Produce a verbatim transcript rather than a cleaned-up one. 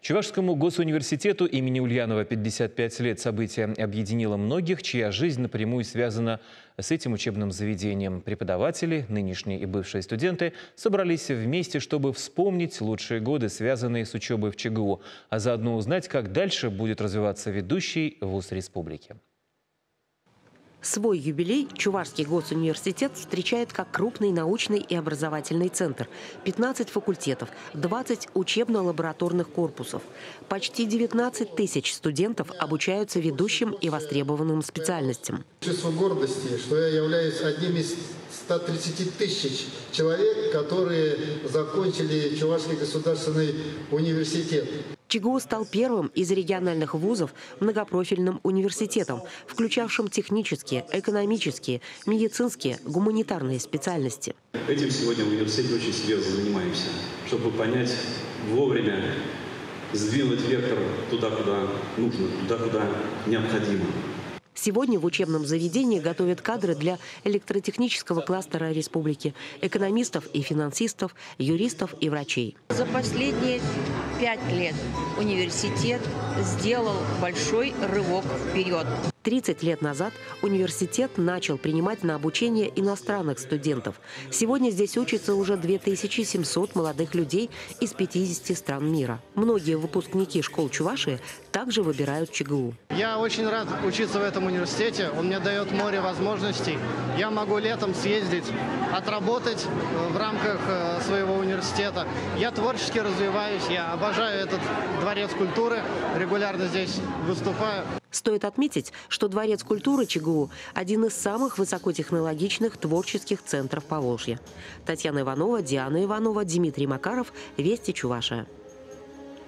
Чувашскому госуниверситету имени Ульянова пятьдесят пять лет. Событие объединило многих, чья жизнь напрямую связана с этим учебным заведением. Преподаватели, нынешние и бывшие студенты, собрались вместе, чтобы вспомнить лучшие годы, связанные с учебой в ЧГУ, а заодно узнать, как дальше будет развиваться ведущий вуз республики. Свой юбилей Чувашский госуниверситет встречает как крупный научный и образовательный центр. пятнадцать факультетов, двадцать учебно-лабораторных корпусов. Почти девятнадцать тысяч студентов обучаются ведущим и востребованным специальностям. Чувство гордости, что я являюсь одним из ста тридцати тысяч человек, которые закончили Чувашский государственный университет. ЧГУ стал первым из региональных вузов многопрофильным университетом, включавшим технические, экономические, медицинские, гуманитарные специальности. Этим сегодня в университете очень серьезно занимаемся, чтобы понять вовремя, сдвинуть вектор туда, куда нужно, туда, куда необходимо. Сегодня в учебном заведении готовят кадры для электротехнического кластера республики, экономистов и финансистов, юристов и врачей. За последние пять лет университет сделал большой рывок вперед. тридцать лет назад университет начал принимать на обучение иностранных студентов. Сегодня здесь учатся уже две тысячи семьсот молодых людей из пятидесяти стран мира. Многие выпускники школ Чувашии также выбирают ЧГУ. Я очень рад учиться в этом университете. Он мне дает море возможностей. Я могу летом съездить, отработать в рамках своего университета. Я творчески развиваюсь. Я обожаю этот дворец культуры. Регулярно здесь выступаю. Стоит отметить, что Дворец культуры ЧГУ – один из самых высокотехнологичных творческих центров Поволжья. Татьяна Иванова, Диана Иванова, Дмитрий Макаров. Вести Чувашия.